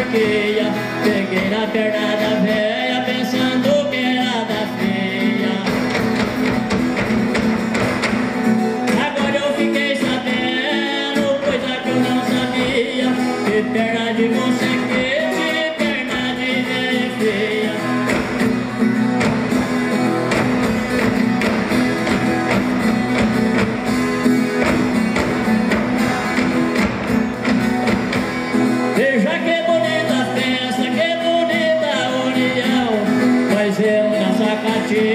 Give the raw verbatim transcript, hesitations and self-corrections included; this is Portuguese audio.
porqueia. Peguei na perna da véia pensando que era da feia. Agora eu fiquei sabendo coisa que eu não sabia, que perna de moça é quente, perna de véia é feia. Veja que bonita festa, que bonita união, mas eu na sacatinha